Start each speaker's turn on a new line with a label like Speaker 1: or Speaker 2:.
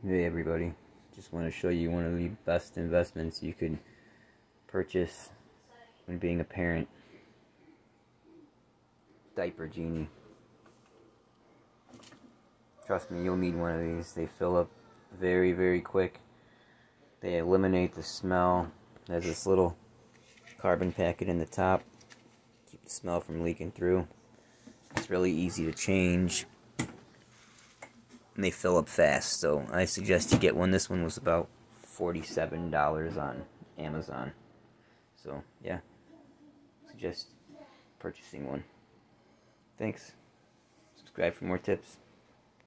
Speaker 1: Hey everybody, just want to show you one of the best investments you could purchase when being a parent. Diaper Genie. Trust me, you'll need one of these. They fill up very, very quick. They eliminate the smell. There's this little carbon packet in the top. Keep the smell from leaking through. It's really easy to change. And they fill up fast, so I suggest you get one. This one was about $47 on Amazon. So, yeah. Suggest purchasing one. Thanks. Subscribe for more tips.